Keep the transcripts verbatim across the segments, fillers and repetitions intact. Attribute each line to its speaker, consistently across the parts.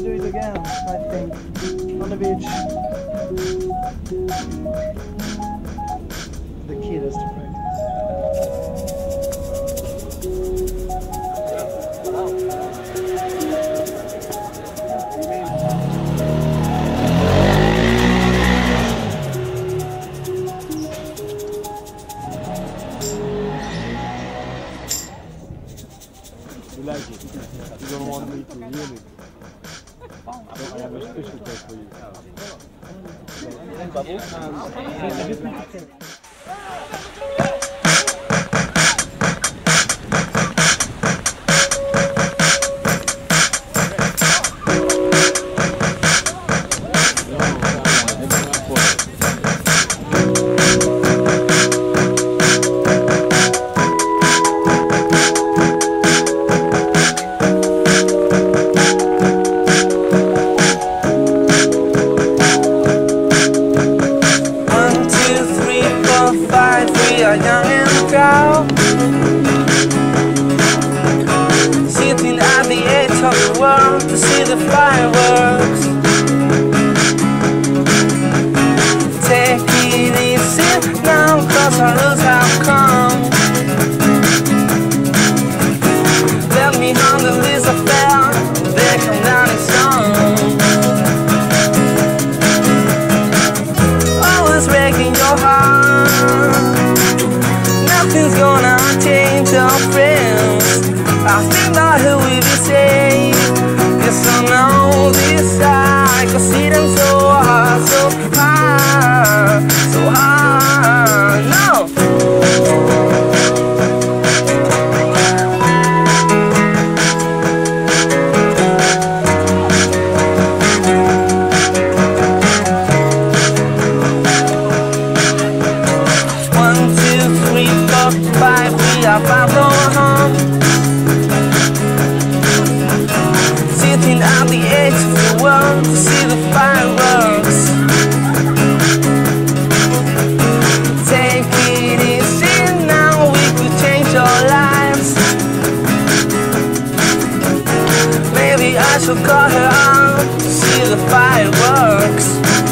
Speaker 1: do it again, I think, on the beach. The kid has to practice.
Speaker 2: You like it? You don't want me to really? I have a special place for you.
Speaker 3: Sitting at the edge of the world to see the fireworks. Take it easy now, cause our rules have come. Let me handle this affair, they come down in stone. Always breaking your heart, nothing's gonna change your friends. I think that he will be safe. Yes, I know this I can see them so hard, so hard, so hard. No. One, two, three, four, five. We are five going home. Sitting at the edge of the world to see the fireworks. Take it easy now, we could change our lives. Maybe I should call her out to see the fireworks.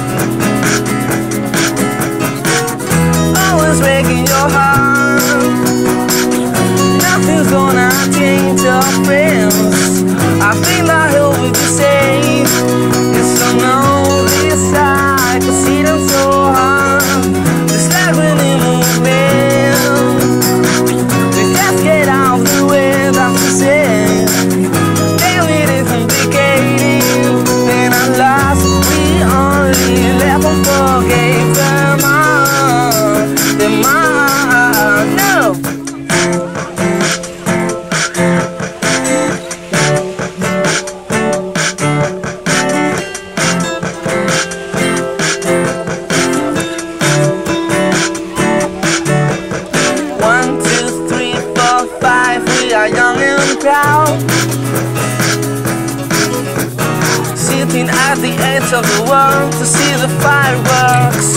Speaker 3: Always breaking your heart, nothing's gonna change your friends. I think that he will be safe. Yes, I know this I can see them so hard. Just like when they move in, they just get out of the way, that's the same. Damn, it is complicated. And at last we only left them forgave them all, them all, no. Young and proud, sitting at the edge of the world to see the fireworks.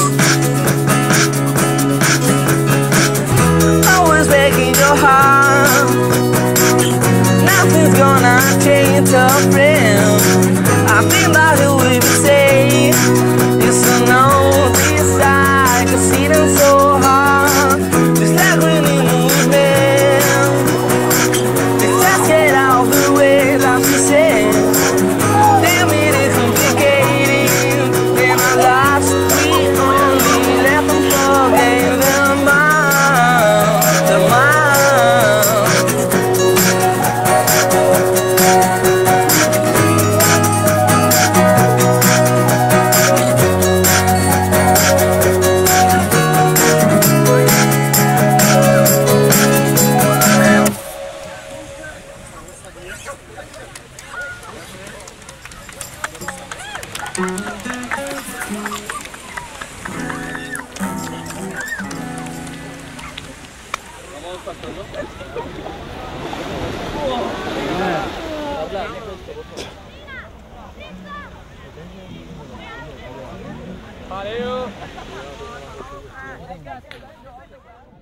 Speaker 3: Always breaking your heart, nothing's gonna change your friend. I think that he will be safe. Yes, I know this I can see them so hard, just like when they move in. Get out of the way, like you said. Damn, it is complicated. Then our lives, we only left them forgave them all, them all. Valeu!